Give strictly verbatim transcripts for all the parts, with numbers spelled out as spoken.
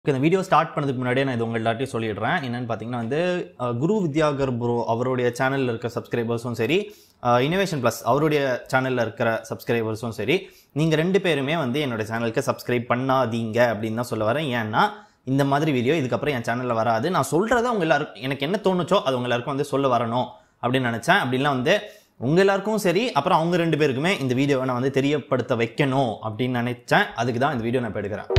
இந்த video start பண்ணதுக்கு முன்னாடியே நான் இது உங்க எல்லாத்தையும் சொல்லிடுறேன். என்னன்னு பார்த்தீங்கன்னா வந்து குரு வித்யாகர் ப்ரோ அவருடைய சேனலில் இருக்க சப்ஸ்கிரைபர்ஸும் சரி, இனோவேஷன் ப்ளஸ் அவருடைய சேனலில் இருக்கிற சப்ஸ்கிரைபர்ஸும் சரி, நீங்கள் ரெண்டு பேருமே வந்து என்னோட சேனலுக்கு சப்ஸ்கிரைப் பண்ணாதீங்க அப்படின்னு தான் சொல்ல வரேன். ஏன்னா இந்த மாதிரி வீடியோ இதுக்கப்புறம் என் சேனலில் வராது. நான் சொல்கிறத உங்க எல்லாருக்கும் எனக்கு என்ன தோணுச்சோ அது உங்க எல்லாருக்கும் வந்து சொல்ல வரணும் அப்படின்னு நினச்சேன். அப்படின்லாம் வந்து உங்கள் எல்லாருக்கும் சரி, அப்புறம் அவங்க ரெண்டு பேருக்குமே இந்த வீடியோவை நான் வந்து தெரியப்படுத்த வைக்கணும் அப்படின்னு நினைச்சேன். அதுக்கு தான் இந்த வீடியோ நான் இப்போ எடுக்கிறேன்.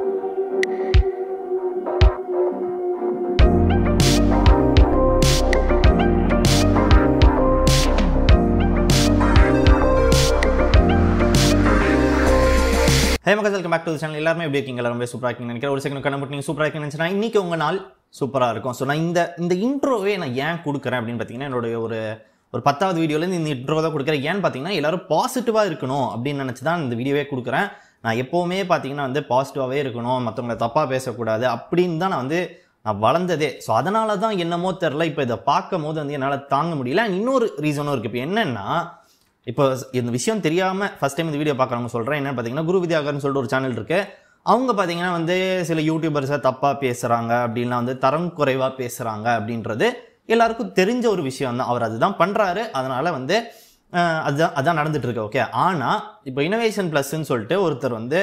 ஹே மக்கள், welcome back to the channel. எல்லாருமே எப்படி இருக்கீங்க? எல்லாரும் சூப்பராக இருக்கீங்கன்னு நினைக்கிறேன். ஒரு செகண்ட் கண்ண நீங்கள் சூப்பராக இருக்கீங்கன்னு நினச்சினா இன்றைக்கி உங்கள் நாள் சூப்பராக இருக்கும். ஸோ நான் இந்த இந்த இன்ட்ரோவே நான் ஏன் கொடுக்குறேன் அப்படின்னு பார்த்தீங்கன்னா, என்னுடைய ஒரு ஒரு பத்தாவது வீடியோலேருந்து இந்த இன்ட்ரோ தான் கொடுக்குறேன். ஏன்னு பார்த்தீங்கன்னா, எல்லாரும் பாசிட்டிவாக இருக்கணும் அப்படின்னு நினச்சி தான் இந்த வீடியோவே கொடுக்குறேன். நான் எப்போவுமே பார்த்தீங்கன்னா வந்து பாசிட்டிவாகவே இருக்கணும், மற்றவங்களை தப்பாக பேசக்கூடாது அப்படின்னு தான் நான் வந்து நான் வளர்ந்ததே. ஸோ அதனால தான் என்னமோ தெரில, இப்போ இதை பார்க்கும் போது வந்து என்னால் தாங்க முடியல. இன்னொரு ரீசனும் இருக்குது. இப்போ என்னென்னா, இப்போ இந்த விஷயம் தெரியாமல் ஃபஸ்ட் டைம் இந்த வீடியோ பார்க்குறவங்க சொல்கிறேன். என்னென்னு பார்த்தீங்கன்னா, குரு வித்யாகர்னு சொல்லிட்டு ஒரு சேனல் இருக்குது. அவங்க பார்த்தீங்கன்னா வந்து சில யூடியூபர்ஸை தப்பாக பேசுகிறாங்க, அப்படின்னா வந்து தரம் குறைவாக பேசுகிறாங்க அப்படின்றது எல்லாருக்கும் தெரிஞ்ச ஒரு விஷயம் தான். அவர் அதுதான் பண்ணுறாரு. அதனால் வந்து அதுதான் அதான் நடந்துகிட்ருக்கு. ஓகே, ஆனால் இப்போ இனோவேஷன் ப்ளஸ்ன்னு சொல்லிட்டு ஒருத்தர் வந்து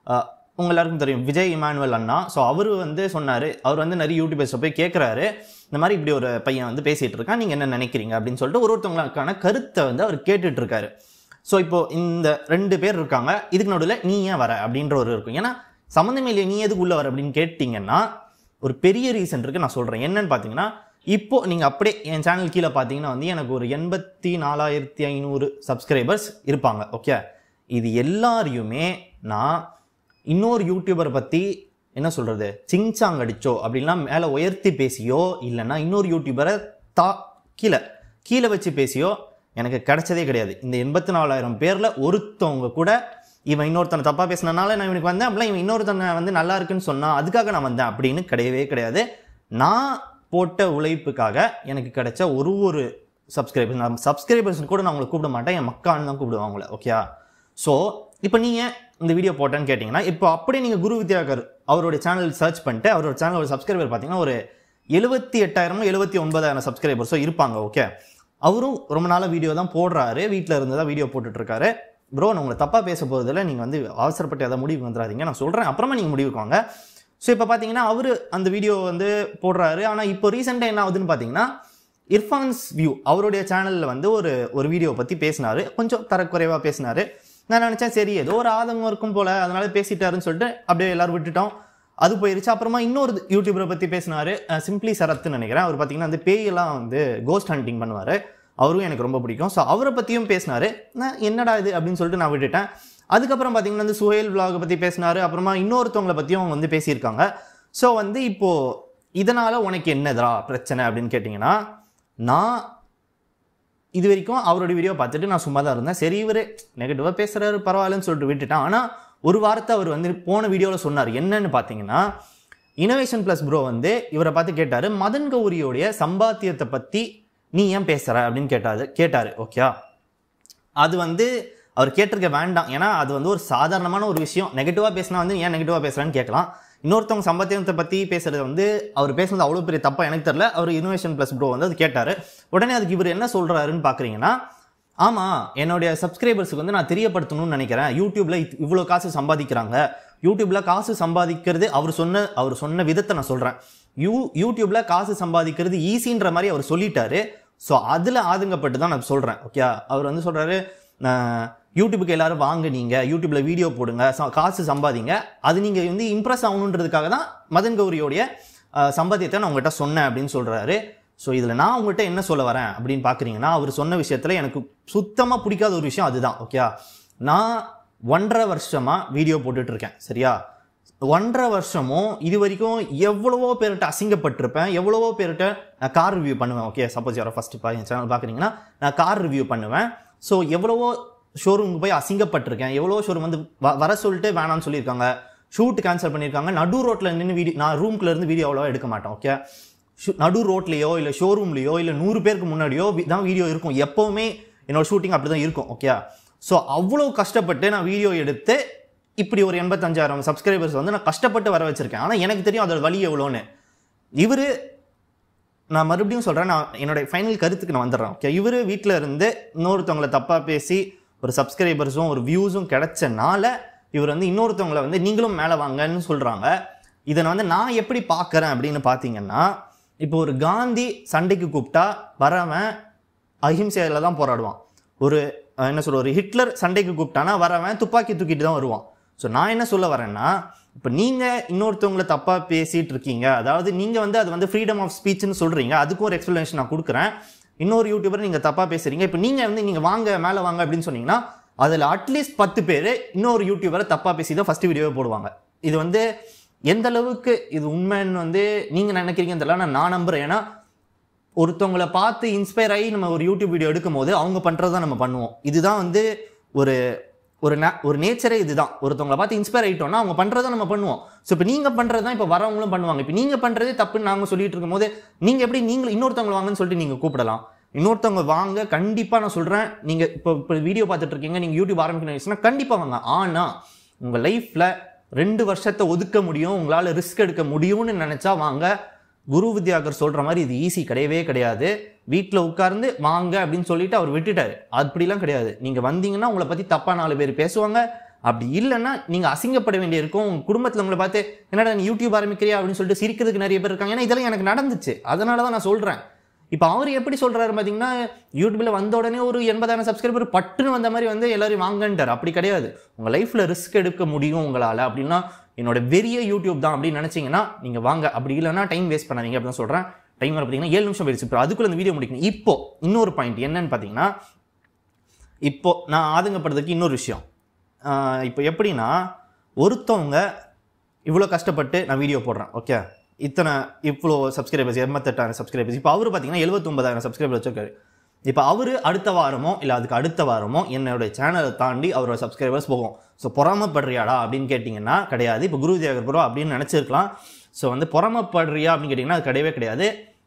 உங்க எல்லாருக்கும் தெரியும், விஜய் இமானுவல் அண்ணா. ஸோ அவர் வந்து சொன்னார், அவர் வந்து நிறைய யூடியூபர்ஸை போய் கேட்குறாரு, இந்த மாதிரி இப்படி ஒரு பையன் வந்து பேசிகிட்டு இருக்கான், நீங்கள் என்ன நினைக்கிறீங்க அப்படின்னு சொல்லிட்டு ஒரு ஒருத்தவங்களுக்கான கருத்தை வந்து அவர் கேட்டுட்டு இருக்காரு. ஸோ இப்போ இந்த ரெண்டு பேர் இருக்காங்க, இதுக்கு நடுவில் நீ ஏன் வர அப்படின்ற ஒரு இருக்கும். ஏன்னா சம்மந்தமே இல்லையே, நீ எதுக்கு உள்ள வர அப்படின்னு கேட்டிங்கன்னா ஒரு பெரிய ரீசன் இருக்குது. நான் சொல்கிறேன் என்னன்னு பார்த்தீங்கன்னா, இப்போது நீங்கள் அப்படியே என் சேனல் கீழே பார்த்தீங்கன்னா வந்து எனக்கு ஒரு எண்பத்தி நாலாயிரத்தி ஐநூறு சப்ஸ்கிரைபர்ஸ் இருப்பாங்க. ஓகே, இது எல்லாரையுமே நான் இன்னொரு யூடியூபரை பற்றி என்ன சொல்கிறது, சிங்சாங் அடிச்சோ அப்படின்லாம் மேலே உயர்த்தி பேசியோ, இல்லைன்னா இன்னொரு யூடியூபரை தா கீழே கீழே வச்சு பேசியோ எனக்கு கிடைச்சதே கிடையாது. இந்த எண்பத்தி நாலாயிரம் பேரில் ஒருத்தவங்க கூட இவன் இன்னொருத்தனை தப்பாக பேசினனால நான் இவனுக்கு வந்தேன், அப்படிலாம் இவன் இன்னொருத்தனை வந்து நல்லா இருக்குன்னு சொன்னால் அதுக்காக நான் வந்தேன் அப்படின்னு கிடையவே கிடையாது. நான் போட்ட உழைப்புக்காக எனக்கு கிடைச்ச ஒரு ஒரு சப்ஸ்கிரைபர்ஸ், நான் சப்ஸ்கிரைபர்ஸ் கூட நான் உங்களை கூப்பிட மாட்டேன், என் மக்கான்னு தான் கூப்பிடுவேன் அவங்கள. ஓகே, ஸோ இப்போ நீங்கள் இந்த வீடியோ போட்டேன்னு கேட்டிங்கன்னா, இப்போ அப்படியே நீங்கள் குரு வித்யாகர் அவருடைய சேனல் சர்ச் பண்ணிட்டு அவரோட சேனலோட சப்ஸ்கிரைபர் பார்த்தீங்கன்னா ஒரு எழுபத்தி எட்டாயிரமோ எழுபத்தி ஒன்பதாயிரம் சப்ஸ்கிரைபர்ஸோ இருப்பாங்க. ஓகே, அவரும் ரொம்ப நாளாக வீடியோ தான் போடுறாரு, வீட்டில் இருந்து தான் வீடியோ போட்டுட்ருக்காரு. ப்ரோ, நான் உங்களை தப்பாக பேச போகிறதில்ல, நீங்கள் வந்து அவசரப்பட்டு எதாவது முடிவு வந்துடாதீங்க, நான் சொல்கிறேன், அப்புறமா நீங்கள் முடிவுக்கு வாங்க. ஸோ இப்போ பார்த்தீங்கன்னா அவர் அந்த வீடியோ வந்து போடுறாரு. ஆனால் இப்போ ரீசெண்டாக என்ன ஆகுதுன்னு பார்த்தீங்கன்னா, இர்ஃபான்ஸ் வியூ அவருடைய சேனலில் வந்து ஒரு ஒரு வீடியோ பற்றி பேசினார், கொஞ்சம் தரக்குறைவாக பேசினார். நான் நினச்சேன் சரி ஏதோ ஒரு ஆதங்கம் இருக்கும் போல், அதனால பேசிட்டாருன்னு சொல்லிட்டு அப்படியே எல்லோரும் விட்டுட்டோம், அது போயிருச்சு. அப்புறமா இன்னொரு யூடியூபரை பற்றி பேசினார், சிம்பிளி சரத்ன்னு நினைக்கிறேன். அவர் பார்த்தீங்கன்னா அந்த பேயெல்லாம் வந்து கோஸ்ட் ஹண்டிங் பண்ணுவார், அவரும் எனக்கு ரொம்ப பிடிக்கும். ஸோ அவரை பற்றியும் பேசினார். நான் என்னடா இது அப்படின்னு சொல்லிட்டு நான் விட்டுட்டேன். அதுக்கப்புறம் பார்த்தீங்கன்னா வந்து சுஹேல் விலாகை பற்றி பேசினார். அப்புறமா இன்னொருத்தவங்களை பற்றியும் அவங்க வந்து பேசியிருக்காங்க. ஸோ வந்து இப்போது இதனால் உனக்கு என்னதா பிரச்சனை அப்படின்னு கேட்டிங்கன்னா, நான் இது வரைக்கும் அவரோட வீடியோ பார்த்துட்டு நான் சும்மா தான் இருந்தேன். சரி இவர் நெகட்டிவாக பேசுகிறாரு பரவாயில்லன்னு சொல்லிட்டு விட்டுட்டேன். ஆனால் ஒரு வாரத்தை அவர் வந்து போன வீடியோவில் சொன்னார். என்னன்னு பார்த்தீங்கன்னா, இனோவேஷன் ப்ளஸ் ப்ரோ வந்து இவரை பார்த்து கேட்டார், மதன் கௌரியோடைய சம்பாத்தியத்தை பற்றி நீ ஏன் பேசுகிற அப்படின்னு கேட்டாரு கேட்டார் ஓகே, அது வந்து அவர் கேட்டிருக்க வேண்டாம். ஏன்னா அது வந்து ஒரு சாதாரணமான ஒரு விஷயம். நெகட்டிவாக பேசினா வந்து ஏன் நெகட்டிவாக பேசுகிறான்னு கேட்கலாம். இன்னொருத்தவங்க சம்பாத்தியத்தை பற்றி பேசுறது வந்து அவர் பேசுனது அவ்வளோ பெரிய தப்பாக எனக்கு தெரில. அவர் இனோவேஷன் ப்ளஸ் ப்ரோ வந்து அது கேட்டார். உடனே அதுக்கு இவர் என்ன சொல்கிறாருன்னு பார்க்குறீங்கன்னா, ஆமாம் என்னுடைய சப்ஸ்கிரைபர்ஸுக்கு வந்து நான் தெரியப்படுத்தணும்னு நினைக்கிறேன், யூடியூப்பில் இவ்வளோ காசு சம்பாதிக்கிறாங்க, யூடியூப்பில் காசு சம்பாதிக்கிறது அவர் சொன்ன அவர் சொன்ன விதத்தை நான் சொல்கிறேன், யூ யூடியூப்பில் காசு சம்பாதிக்கிறது ஈஸின்ற மாதிரி அவர் சொல்லிட்டாரு. ஸோ அதில் ஆதங்கப்பட்டு தான் நான் சொல்கிறேன். ஓகே, அவர் வந்து சொல்கிறாரு, யூடியூபுக்கு எல்லாரும் வாங்க, நீங்கள் யூடியூப்பில் வீடியோ போடுங்க, காசு சம்பாதிங்க, அது நீங்கள் வந்து இம்ப்ரெஸ் ஆகணுன்றதுக்காக தான் மதன் கௌரியோடைய சம்பாத்தியத்தை நான் உங்கள்கிட்ட சொன்னேன் அப்படின்னு சொல்கிறாரு. ஸோ இதில் நான் உங்கள்கிட்ட என்ன சொல்ல வரேன் அப்படின்னு பார்க்குறீங்கன்னா, அவர் சொன்ன விஷயத்தில் எனக்கு சுத்தமாக பிடிக்காத ஒரு விஷயம் அதுதான். ஓகே, நான் ஒன்றரை வருஷமாக வீடியோ போட்டுட்ருக்கேன், சரியா? ஒன்றரை வருஷமும் இது வரைக்கும் எவ்வளவோ பேர்கிட்ட அசிங்கப்பட்டிருப்பேன், எவ்வளவோ பேர்கிட்ட நான் கார் ரிவ்யூ பண்ணுவேன். ஓகே, சப்போஸ் யாரோ ஃபஸ்ட்டு பா என் சேனல் பார்க்குறீங்கன்னா நான் கார் ரிவ்யூ பண்ணுவேன். ஸோ எவ்வளவோ ஷோரூமுக்கு போய் அசிங்கப்பட்டிருக்கேன், எவ்வளோ ஷோரூம் வந்து வர சொல்லிட்டு வேணான்னு சொல்லியிருக்காங்க, ஷூட் கேன்சல் பண்ணியிருக்காங்க, நடு ரோட்டில் நின்று வீடியோ, நான் ரூம்குள்ளே இருந்து வீடியோ அவ்வளோவா எடுக்க மாட்டேன். ஓகே, நடு ரோட்லேயோ இல்லை ஷோரூம்லேயோ இல்லை நூறு பேருக்கு முன்னாடியோ தான் வீடியோ இருக்கும், எப்போவுமே என்னோட ஷூட்டிங் அப்படி தான் இருக்கும். ஓகே, ஸோ அவ்வளோ கஷ்டப்பட்டு நான் வீடியோ எடுத்து இப்படி ஒரு எண்பத்தஞ்சாயிரம் சப்ஸ்கிரைபர்ஸ் வந்து நான் கஷ்டப்பட்டு வர வச்சிருக்கேன். ஆனால் எனக்கு தெரியும் அதோட வலி எவ்வளோன்னு. இவர் நான் மறுபடியும் சொல்கிறேன், நான் என்னோட ஃபைனல் கருத்துக்கு நான் வந்துடுறேன். ஓகே, இவர் வீட்டில் இருந்து இன்னொருத்தவங்களை தப்பாக பேசி ஒரு சப்ஸ்கிரைபர்ஸும் ஒரு வியூஸும் கிடைச்சனால இவர் வந்து இன்னொருத்தவங்களை வந்து நீங்களும் மேலே வாங்கன்னு சொல்கிறாங்க. இதை நான் வந்து நான் எப்படி பார்க்குறேன் அப்படின்னு பார்த்தீங்கன்னா, இப்போ ஒரு காந்தி சண்டைக்கு கூப்பிட்டா வரவன் அஹிம்சையில் தான் போராடுவான். ஒரு என்ன சொல்ற ஒரு ஹிட்லர் சண்டைக்கு கூப்பிட்டானா வரவன் துப்பாக்கி தூக்கிட்டு தான் வருவான். ஸோ நான் என்ன சொல்ல வரேன்னா, இப்போ நீங்கள் இன்னொருத்தவங்களை தப்பாக பேசிகிட்டு இருக்கீங்க, அதாவது நீங்கள் வந்து அது வந்து ஃப்ரீடம் ஆஃப் ஸ்பீச்னு சொல்கிறீங்க, அதுக்கும் ஒரு எக்ஸ்ப்ளனேஷன் நான் கொடுக்குறேன். இன்னொரு யூடியூபர் நீங்கள் தப்பாக பேசுகிறீங்க, இப்போ நீங்கள் வந்து நீங்கள் வாங்க மேலே வாங்க அப்படின்னு சொன்னீங்கன்னா அதில் அட்லீஸ்ட் பத்து பேர் இன்னொரு யூடியூபரை தப்பாக பேசி தான் ஃபஸ்ட்டு வீடியோவே போடுவாங்க. இது வந்து எந்த அளவுக்கு இது உண்மைன்னு வந்து நீங்கள் நினைக்கிறீங்கன்னு தெரியல, நான் நான் நம்புகிறேன். ஏன்னா ஒருத்தவங்களை பார்த்து இன்ஸ்பயர் ஆகி நம்ம ஒரு யூடியூப் வீடியோ எடுக்கும் போது அவங்க பண்ணுறது தான் நம்ம பண்ணுவோம். இதுதான் வந்து ஒரு ஒரு நே ஒரு நேச்சரே இதுதான். ஒருத்தவங்களை பார்த்து இன்ஸ்பயர் ஆகிட்டோம்னா அவங்க பண்ணுறதை நம்ம பண்ணுவோம். ஸோ இப்போ நீங்கள் பண்ணுறது தான் இப்போ வரவங்களும் பண்ணுவாங்க. இப்போ நீங்கள் பண்ணுறதே தப்புன்னு நாங்கள் சொல்லிட்டு இருக்கும் போது நீங்கள் எப்படி நீங்கள் இன்னொருத்தவங்களை வாங்கன்னு சொல்லிட்டு நீங்கள் கூப்பிடலாம்? இன்னொருத்தவங்க வாங்க, கண்டிப்பாக நான் சொல்கிறேன். நீங்கள் இப்போ இப்போ வீடியோ பார்த்துட்டு இருக்கீங்க, நீங்கள் யூடியூப் ஆரம்பிக்கணும்னா கண்டிப்பாக வாங்க. ஆனால் உங்கள் லைஃப்பில் ரெண்டு வருஷத்தை ஒதுக்க முடியும், உங்களால் ரிஸ்க் எடுக்க முடியும்னு நினச்சா வாங்க. குரு வித்யாகர் சொல்கிற மாதிரி இது ஈஸி கிடையவே கிடையாது. வீட்டில் உட்கார்ந்து வாங்க அப்படின்னு சொல்லிட்டு அவர் விட்டுட்டாரு. அப்படிலாம் கிடையாது. நீங்கள் வந்தீங்கன்னா உங்களை பற்றி தப்பாக நாலு பேர் பேசுவாங்க. அப்படி இல்லைன்னா நீங்கள் அசிங்கப்பட வேண்டியிருக்கும். உங்கள் குடும்பத்தில் உங்களை பார்த்து என்னடா நீ யூடியூப் ஆரம்பிக்கிறியா அப்படின்னு சொல்லிட்டு சிரிக்கிறதுக்கு நிறைய பேர் இருக்காங்க. ஏன்னா இதெல்லாம் எனக்கு நடந்துச்சு, அதனால தான் நான் சொல்கிறேன். இப்போ அவர் எப்படி சொல்கிறாரு பார்த்தீங்கன்னா, யூடியூப்பில் வந்த உடனே ஒரு எண்பதாயிரம் சப்ஸ்கிரைபர் பட்டுன்னு வந்த மாதிரி வந்து எல்லாரும் வாங்கன்ட்டார். அப்படி கிடையாது. உங்கள் லைஃப்பில் ரிஸ்க் எடுக்க முடியும் உங்களால் அப்படின்னா என்னோட பெரிய யூடியூப் தான் அப்படின்னு நினச்சிங்கன்னா நீங்கள் வாங்க. அப்படி இல்லைன்னா டைம் வேஸ்ட் பண்ணாதீங்க அப்படின்னு சொல்கிறேன். டைம் வர பார்த்தீங்கன்னா ஏழு நிமிஷம் போயிடுச்சு. இப்போ அதுக்குள்ளே இந்த வீடியோ முடிக்கணும். இப்போ இன்னொரு பாயிண்ட் என்னன்னு பார்த்தீங்கன்னா, இப்போ நான் ஆதங்கப்படுறதுக்கு இன்னொரு விஷயம். இப்போ எப்படின்னா, ஒருத்தவங்க இவ்வளோ கஷ்டப்பட்டு நான் வீடியோ போடுறேன், ஓகே, இத்தனை இவ்வளோ சப்ஸ்கிரைபர்ஸ் எண்பத்தெட்டாயிரம் சப்ஸ்கிரைபர்ஸ். இப்போ அவர் பார்த்தீங்கன்னா எழுபத்தொம்பதாயிரம் சப்ஸ்கிரைபர் வச்சிருக்காரு. இப்போ அவர் அடுத்த வாரமோ இல்லை அதுக்கு அடுத்த வாரமோ என்னோடய சேனலை தாண்டி அவரோட சப்ஸ்கிரைபர்ஸ் போகும். ஸோ பொறாமப்படுறியாடா அப்படின்னு கேட்டிங்கன்னா கிடையாது. இப்போ குரு வித்யாகர் ப்ரோ அப்படின்னு நினச்சிருக்கலாம். ஸோ வந்து பொறாமப்படுறியா அப்படின்னு கேட்டிங்கன்னா அது கிடையவே கிடையாது.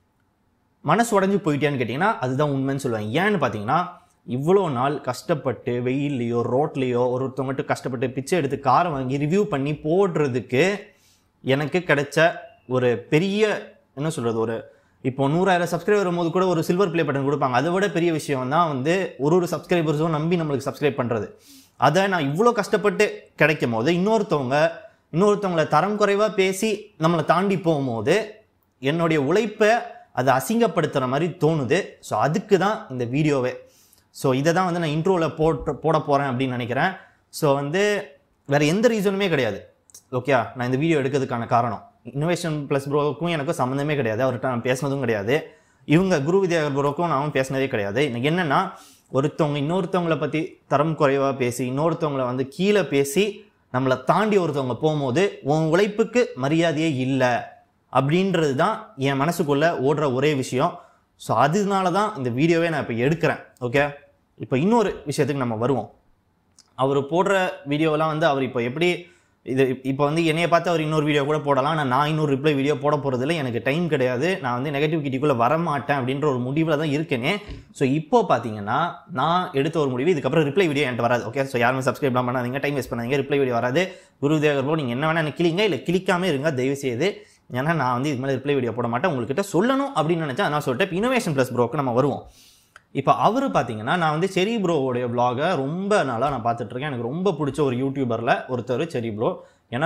மனசு உடஞ்சி போயிட்டேன்னு கேட்டிங்கன்னா அதுதான் உண்மைன்னு சொல்லுவேன். ஏன்னு பார்த்தீங்கன்னா, இவ்வளோ நாள் கஷ்டப்பட்டு வெயில்லையோ ரோட்லேயோ ஒருத்தவங்ககிட்ட கஷ்டப்பட்டு பிச்சை எடுத்து காரை வாங்கி ரிவ்யூ பண்ணி போடுறதுக்கு எனக்கு கிடைச்ச ஒரு பெரிய என்ன சொல்கிறது, ஒரு இப்போ நூறாயிரம் சப்ஸ்கிரைபர் வரும்போது கூட ஒரு சில்வர் ப்ளே பட்டன் கொடுப்பாங்க. அதை விட பெரிய விஷயம் தான் வந்து ஒரு ஒரு சப்ஸ்கிரைபர்ஸும் நம்பி நம்மளுக்கு சப்ஸ்கிரைப் பண்ணுறது. அதை நான் இவ்வளோ கஷ்டப்பட்டு கிடைக்கும் போது இன்னொருத்தவங்க இன்னொருத்தவங்களை தரம் குறைவாக பேசி நம்மளை தாண்டி போகும்போது என்னுடைய உழைப்பை அதை அசிங்கப்படுத்துகிற மாதிரி தோணுது. ஸோ அதுக்கு தான் இந்த வீடியோவே. ஸோ இதை தான் வந்து நான் இன்ட்ரோவில் போட்டு போட போகிறேன் அப்படின்னு நினைக்கிறேன். ஸோ வந்து வேறு எந்த ரீசனுமே கிடையாது. ஓகே, நான் இந்த வீடியோ எடுக்கிறதுக்கான காரணம் இன்னோவேஷன் ப்ளஸ் ப்ரோவுக்கும் எனக்கும் சம்மந்தமே கிடையாது. அவர்கிட்ட நான் பேசினதும் கிடையாது. இவங்க குரு வித்யாகர் ப்ரோவுக்கும் நான் பேசினதே கிடையாது. எனக்கு என்னென்னா, ஒருத்தவங்க இன்னொருத்தவங்களை பற்றி தரம் குறைவாக பேசி இன்னொருத்தவங்களை வந்து கீழே பேசி நம்மளை தாண்டி ஒருத்தவங்க போகும்போது உன் உழைப்புக்கு மரியாதையே இல்லை அப்படின்றது தான் என் மனசுக்குள்ளே ஓடுற ஒரே விஷயம். ஸோ அதனால தான் இந்த வீடியோவே நான் இப்போ எடுக்கிறேன். ஓகே, இப்போ இன்னொரு விஷயத்துக்கு நம்ம வருவோம். அவர் போடுற வீடியோலாம் வந்து அவர் இப்போ எப்படி இது இப்போ வந்து என்னையை பார்த்து அவர் இன்னொரு வீடியோ கூட போடலாம். ஆனால் நான் இன்னொரு ரிப்ளை வீடியோ போட போகிறதில்ல, எனக்கு டைம் கிடையாது. நான் வந்து நெகட்டிவிட்டிக்குள்ளே வரமாட்டேன் அப்படின்ற ஒரு முடிவில் தான் இருக்கேனே. ஸோ இப்போ பார்த்தீங்கன்னா நான் எடுத்த ஒரு முடிவு, இதுக்கப்புறம் ரிப்ளை வீடியோ என்கிட்ட வராது. ஓகே, ஸோ யாருமே சப்ஸ்கிரைப்லாம் பண்ணாதீங்க, டைம் வேஸ்ட் பண்ணாதீங்க, ரிப்ளை வீடியோ வராது. குரு வித்யாகர் ப்ரோ நீங்கள் என்ன வேணால் எனக்கு கிளிங்க, இல்லை கிளிக்காமல் இருங்க தயவு செய்து. ஏன்னா நான் வந்து இது மேலே ரிப்ளை வீடியோ போட மாட்டேன், உங்கள்கிட்ட சொல்லணும் அப்படின்னு நினச்சேன். அதனால் சொல்லிட்டு இப்போ இனோவேஷன் ப்ளஸ் ப்ரோக்கு நம்ம வருவோம். இப்போ அவர் பார்த்தீங்கன்னா, நான் வந்து செரி ப்ரோவோடைய விளாகை ரொம்ப நாளாக நான் பார்த்துட்ருக்கேன். எனக்கு ரொம்ப பிடிச்ச ஒரு யூடியூபரில் ஒருத்தர் செரி ப்ரோ. ஏன்னா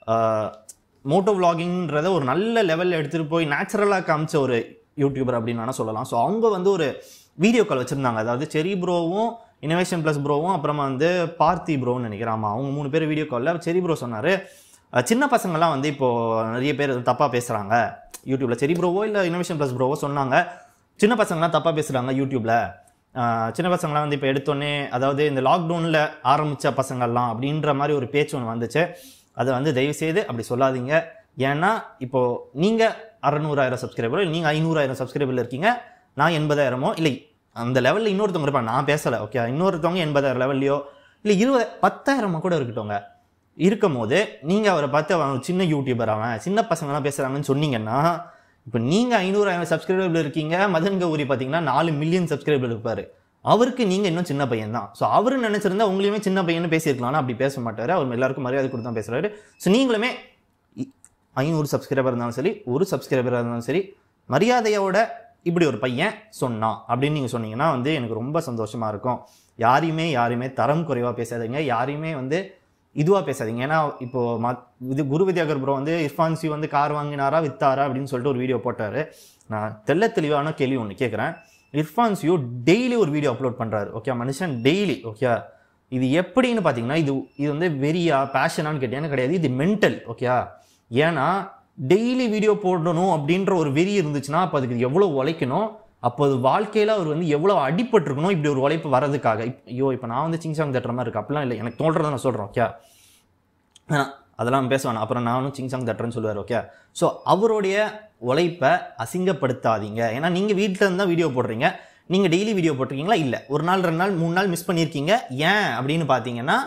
மோட்டோ விளாகிங்கிறத ஒரு நல்ல லெவலில் எடுத்துகிட்டு போய் நேச்சுரலாக காமிச்ச ஒரு யூடியூபர் அப்படின்னு வேணால் சொல்லலாம். ஸோ அவங்க வந்து ஒரு வீடியோ கால் வச்சுருந்தாங்க. அதாவது செரி ப்ரோவும் இனோவேஷன் ப்ளஸ் ப்ரோவும் அப்புறமா வந்து பார்த்தி ப்ரோன்னு நினைக்கிறேன். ஆமாம், அவங்க மூணு பேர் வீடியோ காலில் செரி ப்ரோ சொன்னார், சின்ன பசங்கள்லாம் வந்து இப்போது நிறைய பேர் தப்பாக பேசுகிறாங்க யூடியூப்பில். செரி ப்ரோவோ இல்லை இனோவேஷன் ப்ளஸ் ப்ரோவோ சொன்னாங்க, சின்ன பசங்கள்லாம் தப்பாக பேசுகிறாங்க யூடியூப்பில். சின்ன பசங்களாம் வந்து இப்போ எடுத்தோடனே, அதாவது இந்த லாக்டவுனில் ஆரம்பித்த பசங்கள்லாம் அப்படின்ற மாதிரி ஒரு பேச்சு ஒன்று வந்துச்சு. அதை வந்து தயவுசெய்து அப்படி சொல்லாதீங்க. ஏன்னா இப்போது நீங்கள் அறநூறாயிரம் சப்ஸ்கிரைபரோ இல்லை நீங்கள் ஐநூறாயிரம் சப்ஸ்கிரைபரில் இருக்கீங்க, நான் எண்பதாயிரமோ இல்லை அந்த லெவலில் இன்னொருத்தவங்க இருப்பாங்க, நான் பேசலை. ஓகே, இன்னொருத்தவங்க எண்பதாயிரம் லெவல்லையோ இல்லை இருபது பத்தாயிரமா கூட இருக்கட்டோங்க இருக்கும் போது நீங்கள் அவரை பார்த்து அவன் சின்ன யூடியூபர், அவன் சின்ன பசங்களாம் பேசுகிறாங்கன்னு சொன்னீங்கன்னா, இப்போ நீங்கள் ஐநூறாயிரம் சப்ஸ்கிரைபர் இருக்கீங்க, மதன் கௌரி பார்த்தீங்கன்னா நாலு மில்லியன் சப்ஸ்கிரைபர் இருப்பார். அவருக்கு நீங்கள் இன்னும் சின்ன பையன் தான். ஸோ அவர் நினச்சிருந்தா உங்களையுமே சின்ன பையன்னு பேசியிருக்கலாம். ஆனால் அப்படி பேச மாட்டார். அவர் எல்லாருக்கும் மரியாதை கொடுத்து தான் பேசுகிறாரு. ஸோ நீங்களுமே ஐநூறு சப்ஸ்கிரைபர் இருந்தாலும் சரி, ஒரு சப்ஸ்கிரைபராக இருந்தாலும் சரி, மரியாதையோட இப்படி ஒரு பையன் சொன்னான் அப்படின்னு நீங்கள் சொன்னீங்கன்னா வந்து எனக்கு ரொம்ப சந்தோஷமாக இருக்கும். யாரையுமே யாரையுமே தரம் குறைவாக பேசாதீங்க, யாரையுமே வந்து இதுவாக பேசாதீங்க. ஏன்னா இப்போது ம இது குரு வித்யாகர் ப்ரோ வந்து இர்ஃபான்சி வந்து கார் வாங்கினாரா வித்தாரா அப்படின்னு சொல்லிட்டு ஒரு வீடியோ போட்டார். நான் தெல்ல தெளிவான கேள்வி ஒன்று கேட்குறேன். இர்ஃபான்சியோ டெய்லி ஒரு வீடியோ அப்லோட் பண்ணுறாரு. ஓகே, மனுஷன் டெய்லி. ஓகே, இது எப்படின்னு பார்த்தீங்கன்னா இது இது வந்து வெறியா பேஷனான்னு கேட்டீங்கன்னா கிடையாது, இது மென்டல். ஓகே, ஏன்னா டெய்லி வீடியோ போடணும் அப்படின்ற ஒரு வெறி இருந்துச்சுன்னா அப்போ அதுக்கு எவ்வளோ உழைக்கணும், அப்போ அது வாழ்க்கையில் அவர் வந்து எவ்வளோ அடிபட்டிருக்கணும் இப்படி ஒரு உழைப்பு வர்றதுக்காக. ஐயோ இப்போ நான் வந்து சிங்சாங் தட்டுற மாதிரி இருக்கு, அப்படிலாம் இல்லை, எனக்கு தோன்றதை நான் சொல்கிறேன். ஓகே, அதெல்லாம் பேசுவேன், அப்புறம் நானும் சிங்சாங் தட்டுறேன்னு சொல்லுவார். ஓகே, ஸோ அவருடைய உழைப்பை அசிங்கப்படுத்தாதீங்க. ஏன்னா நீங்கள் வீட்டில் இருந்தால் வீடியோ போடுறீங்க, நீங்கள் டெய்லி வீடியோ போட்டிருக்கீங்களா? இல்லை, ஒரு நாள் ரெண்டு நாள் மூணு நாள் மிஸ் பண்ணியிருக்கீங்க. ஏன் அப்படின்னு பார்த்தீங்கன்னா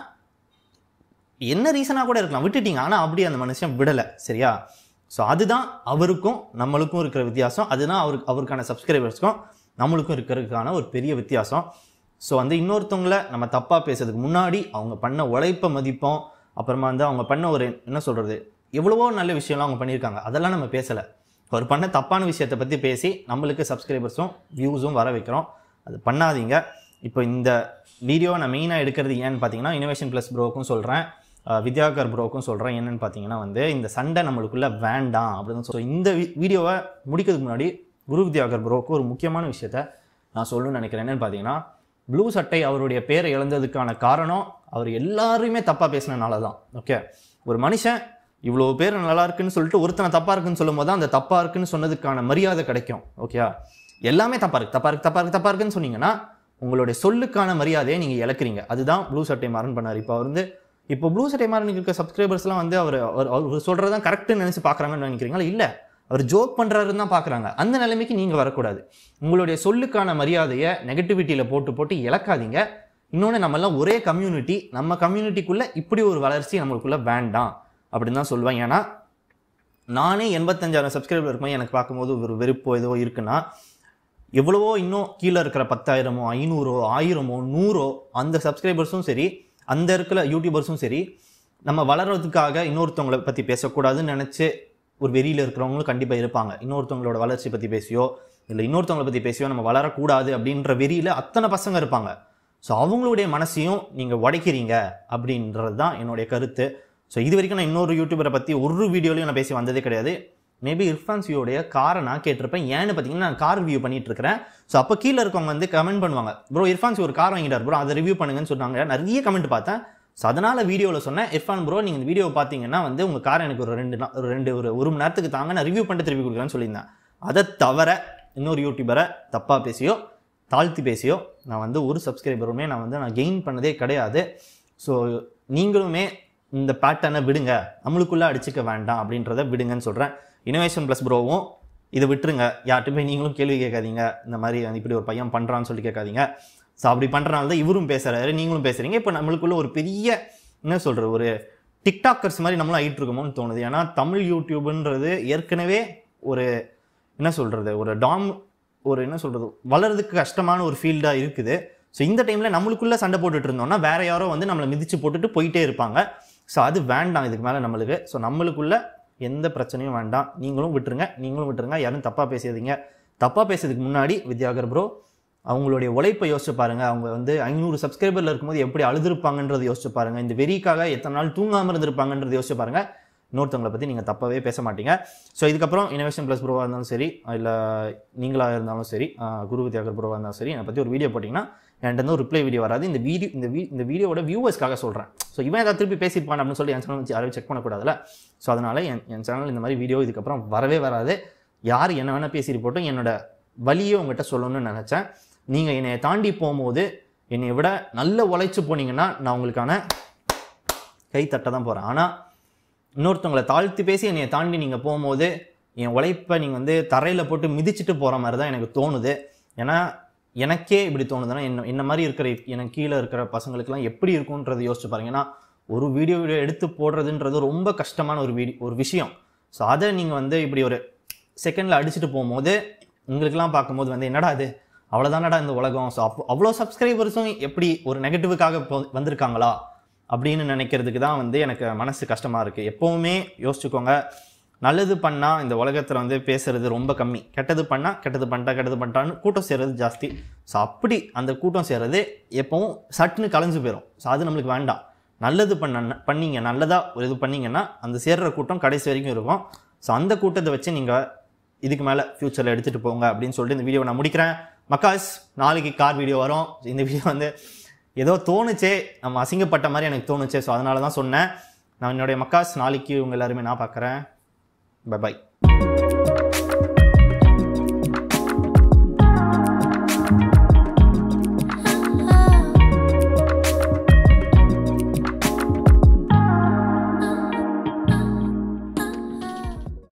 என்ன ரீசனாக கூட இருக்கலாம், விட்டுட்டீங்க. ஆனால் அப்படி அந்த மனுஷன் விடலை. சரியா? ஸோ அதுதான் அவருக்கும் நம்மளுக்கும் இருக்கிற வித்தியாசம். அதுதான் அவருக்கு அவருக்கான சப்ஸ்கிரைபர்ஸ்க்கும் நம்மளுக்கும் இருக்கிறதுக்கான ஒரு பெரிய வித்தியாசம். ஸோ வந்து இன்னொருத்தவங்களை நம்ம தப்பாக பேசுறதுக்கு முன்னாடி அவங்க பண்ண உழைப்பை மதிப்போம். அப்புறமா வந்து அவங்க பண்ண ஒரு என்ன சொல்கிறது, எவ்வளவோ நல்ல விஷயம்லாம் அவங்க பண்ணியிருக்காங்க, அதெல்லாம் நம்ம பேசலை. அவர் பண்ண தப்பான விஷயத்தை பற்றி பேசி நம்மளுக்கு சப்ஸ்கிரைபர்ஸும் வியூஸும் வர வைக்கிறோம். அது பண்ணாதீங்க. இப்போ இந்த வீடியோவை நான் மெயினாக எடுக்கிறது ஏன்னு பார்த்தீங்கன்னா இனோவேஷன் ப்ளஸ் ப்ரோக்கும் சொல்கிறேன், வித்யாகர் ப்ரோக்கும் சொல்கிறேன். என்னென்னு பார்த்தீங்கன்னா வந்து இந்த சண்டை நம்மளுக்குள்ளே வேண்டாம் அப்படின்னு சொல்லி இந்த வீடியோவை முடிக்கிறதுக்கு முன்னாடி குரு வித்யாகர் ப்ரோக்கு ஒரு முக்கியமான விஷயத்த நான் சொல்லணும்னு நினைக்கிறேன். என்னென்னு பார்த்தீங்கன்னா ப்ளூ சட்டை அவருடைய பேரை இழந்ததுக்கான காரணம் அவர் எல்லாருமே தப்பாக பேசினனால தான். ஓகே, ஒரு மனுஷன் இவ்வளோ பேர் நல்லா இருக்குன்னு சொல்லிட்டு ஒருத்தனை தப்பாக இருக்குன்னு சொல்லும் போது தான் அந்த தப்பாக இருக்குன்னு சொன்னதுக்கான மரியாதை கிடைக்கும். ஓகே, எல்லாமே தப்பாக இருக்குது தப்பாக இருக்குது தப்பாக இருக்குது தப்பாக இருக்குன்னு சொன்னீங்கன்னா உங்களுடைய சொல்லுக்கான மரியாதையை நீங்கள் இழக்கிறீங்க. அதுதான் ப்ளூ சட்டை மாறன் பண்ணார். இப்போ வந்து இப்போ ப்ளூ சட்டை மாறன் இருக்க சப்ஸ்கிரைபர்ஸ்லாம் வந்து அவர் அவர் சொல்கிறது தான் கரெக்டுன்னு நினச்சி பார்க்குறாங்கன்னு நினைக்கிறீங்களா? இல்லை, அவர் ஜோக் பண்ணுறாருன்னு தான் பார்க்குறாங்க. அந்த நிலைமைக்கு நீங்கள் வரக்கூடாது. உங்களுடைய சொல்லுக்கான மரியாதையை நெகட்டிவிட்டியில் போட்டு போட்டு இழக்காதீங்க. இன்னொன்று, நம்மெல்லாம் ஒரே கம்யூனிட்டி, நம்ம கம்யூனிட்டிக்குள்ளே இப்படி ஒரு வளர்ச்சி நம்மளுக்குள்ளே வேண்டாம் அப்படின்னு தான் சொல்லுவேன். ஏன்னா நானே எண்பத்தஞ்சாயிரம் சப்ஸ்கிரைபர் இருக்கும்போது எனக்கு பார்க்கும்போது ஒரு வெறுப்போ ஏதோ இருக்குன்னா எவ்வளவோ இன்னும் கீழே இருக்கிற பத்தாயிரமோ ஐநூறோ ஆயிரமோ நூறோ அந்த சப்ஸ்கிரைபர்ஸும் சரி, அந்த இருக்கிற யூடியூபர்ஸும் சரி, நம்ம வளர்கிறதுக்காக இன்னொருத்தவங்களை பற்றி பேசக்கூடாதுன்னு நினச்சி ஒரு வெறியில் இருக்கிறவங்களும் கண்டிப்பாக இருப்பாங்க. இன்னொருத்தவங்களோட வளர்ச்சி பற்றி பேசியோ இல்லை இன்னொருத்தவங்களை பற்றி பேசியோ நம்ம வளரக்கூடாது அப்படின்ற வெறியில் அத்தனை பசங்க இருப்பாங்க. ஸோ அவங்களுடைய மனசையும் நீங்கள் உடைக்கிறீங்க அப்படின்றது தான் என்னுடைய கருத்து. ஸோ இது வரைக்கும் நான் இன்னொரு யூடியூபரை பற்றி ஒரு வீடியோலையும் நான் பேசி வந்ததே கிடையாது. மேபி இர்ஃபான்சியோடைய காரை நான் கேட்டிருப்பேன். ஏன்னு பார்த்தீங்கன்னா நான் கார் ரிவ்யூ பண்ணிட்டு இருக்கிறேன். ஸோ அப்போ கீழே இருக்கவங்க வந்து கமெண்ட் பண்ணுவாங்க, ப்ரோ இர்ஃபான்சி ஒரு கார் வாங்கிட்டார் ப்ரோ, அதை ரிவ்யூ பண்ணுங்கன்னு சொன்னாங்க. நிறைய கமெண்ட் பார்த்தேன். ஸோ அதனால் வீடியோவில் சொன்னேன், இர்ஃபான் ப்ரோ நீங்கள் இந்த வீடியோ பார்த்தீங்கன்னா வந்து உங்கள் கார் எனக்கு ஒரு ரெண்டு நாள் ஒரு ரெண்டு ஒரு ஒரு மணி நேரத்துக்கு தாங்க, நான் ரிவ்யூ பண்ணிட்டு திருப்பி கொடுக்குறேன்னு சொல்லியிருந்தேன். அதை தவிர இன்னொரு யூடியூபரை தப்பாக பேசியோ தாழ்த்தி பேசியோ நான் வந்து ஒரு சப்ஸ்கிரைபருமே நான் வந்து நான் கெயின் பண்ணதே கிடையாது. ஸோ நீங்களுமே இந்த பேட்டர்னை விடுங்க, நம்மளுக்குள்ளே அடிச்சுக்க வேண்டாம் அப்படின்றத விடுங்கன்னு சொல்கிறேன். இனோவேஷன் ப்ளஸ் ப்ரோவும் இதை விட்டுருங்க. யார்கிட்ட நீங்களும் கேள்வி கேட்காதீங்க, இந்த மாதிரி இப்படி ஒரு பையன் பண்ணுறான்னு சொல்லி கேட்காதீங்க. ஸோ அப்படி பண்ணுறனால தான் இவரும் பேசுகிறாரு, நீங்களும் பேசுகிறீங்க. இப்போ நம்மளுக்குள்ள ஒரு பெரிய என்ன சொல்கிற ஒரு டிக்டாக்கர்ஸ் மாதிரி நம்மளும் ஆகிட்டு இருக்கோமோன்னு தோணுது. ஏன்னா தமிழ் யூடியூப்ன்றது ஏற்கனவே ஒரு என்ன சொல்கிறது ஒரு டாம் ஒரு என்ன சொல்கிறது வளர்றதுக்கு கஷ்டமான ஒரு ஃபீல்டாக இருக்குது. ஸோ இந்த டைமில் நம்மளுக்குள்ளே சண்டை போட்டுட்டு இருந்தோம்னா வேற யாரோ வந்து நம்மளை மிதித்து போட்டுட்டு போயிட்டே இருப்பாங்க. ஸோ அது வேண்டாம் இதுக்கு மேலே நம்மளுக்கு. ஸோ நம்மளுக்குள்ள எந்த பிரச்சனையும் வேண்டாம், நீங்களும் விட்டுருங்க நீங்களும் விட்டுருங்க யாரும் தப்பாக பேசாதீங்க. தப்பாக பேசுறதுக்கு முன்னாடி வித்யாகர் ப்ரோ அவங்களுடைய உழைப்பை யோசிச்சு பாருங்கள். அவங்க வந்து ஐநூறு சப்ஸ்கிரைபரில் இருக்கும்போது எப்படி அழுதுருப்பாங்கன்றது யோசிச்சு பாருங்கள். இந்த வெறிக்காக எத்தனை நாள் தூங்காமல் இருந்திருப்பாங்கன்றது யோசிச்சு பாருங்கள். இன்னொருத்தவங்களை பற்றி நீங்கள் தப்பாகவே பேச மாட்டீங்க. ஸோ இதுக்கப்புறம் இனோவேஷன் ப்ளஸ் ப்ரோவாக இருந்தாலும் சரி, இல்லை நீங்களாக இருந்தாலும் சரி, குரு வித்யாகர் ப்ரோவாக இருந்தாலும் சரி, என்னை பற்றி ஒரு வீடியோ போட்டிங்கன்னா என்கிட்ட ஒரு ரிப்ளை வீடியோ வராது. இந்த வீடியோ இந்த வீ இந்த வீடியோட வியூவர்ஸ்க்காக சொல்கிறேன். ஸோ இவன் ஏதாவது திருப்பி பேசியிருப்பான் அப்படின்னு சொல்லி என் சேனல் வச்சு யாரையும் செக் பண்ணக்கூடாதுல்ல. ஸோ அதனால் என் என் சேனல் இந்த மாதிரி வீடியோ இதுக்கப்புறம் வரவே வராது. யார் என்ன வேணால் பேசிட்டு போட்டும் என்னோட வழியை உங்கள்கிட்ட சொல்லணும்னு நினச்சேன். நீங்கள் என்னை தாண்டி போகும்போது என்னை விட நல்ல உழைச்சி போனீங்கன்னா நான் உங்களுக்கான கை தட்ட தான் போகிறேன். ஆனால் இன்னொருத்தவங்களை தாழ்த்தி பேசி என்னை தாண்டி நீங்கள் போகும்போது என் உழைப்பை நீங்கள் வந்து தரையில் போட்டு மிதிச்சுட்டு போகிற மாதிரி தான் எனக்கு தோணுது. ஏன்னா எனக்கே இப்படி தோணுதுன்னா என்ன என்ன மாதிரி இருக்கிற எனக்கு கீழே இருக்கிற பசங்களுக்கெல்லாம் எப்படி இருக்கும்ன்றது யோசிச்சு பாருங்க. ஏன்னா ஒரு வீடியோ வீடியோ எடுத்து போடுறதுன்றது ரொம்ப கஷ்டமான ஒரு வீடியோ ஒரு விஷயம். ஸோ அதை நீங்கள் வந்து இப்படி ஒரு செகண்டில் அடிச்சுட்டு போகும்போது உங்களுக்கெல்லாம் பார்க்கும்போது வந்து என்னடா அது அவ்வளோதானடா இந்த உலகம். ஸோ அப்போ அவ்வளோ சப்ஸ்கிரைபர்ஸும் எப்படி ஒரு நெகட்டிவுக்காக வந்திருக்காங்களா அப்படின்னு நினைக்கிறதுக்கு தான் வந்து எனக்கு மனசு கஷ்டமாக இருக்குது. எப்போவுமே யோசிச்சுக்கோங்க, நல்லது பண்ணால் இந்த உலகத்தில் வந்து பேசுகிறது ரொம்ப கம்மி, கெட்டது பண்ணால் கெட்டது பண்ணிட்டா கெட்டது பண்ணிட்டான்னு கூட்டம் சேர்றது ஜாஸ்தி. ஸோ அப்படி அந்த கூட்டம் சேர்றது எப்போவும் சட்டுன்னு கலைஞ்சு போயிடும். ஸோ அது நம்மளுக்கு வேண்டாம். நல்லது பண்ண பண்ணீங்க நல்லதாக ஒரு இது பண்ணிங்கன்னா அந்த சேர்ற கூட்டம் கடைசி வரைக்கும் இருக்கும். ஸோ அந்த கூட்டத்தை வச்சு நீங்கள் இதுக்கு மேலே ஃப்யூச்சரில் எடுத்துகிட்டு போங்க அப்படின்னு சொல்லிட்டு இந்த வீடியோவை நான் முடிக்கிறேன். மக்காஸ், நாளைக்கு கார் வீடியோ வரும். இந்த வீடியோ வந்து ஏதோ தோணுச்சே, நம்ம அசிங்கப்பட்ட மாதிரி எனக்கு தோணுச்சே. ஸோ அதனால தான் சொன்னேன். நான் என்னுடைய மக்காஸ், நாளைக்கு உங்கள் எல்லாருமே நான் பார்க்குறேன். பை பாய்.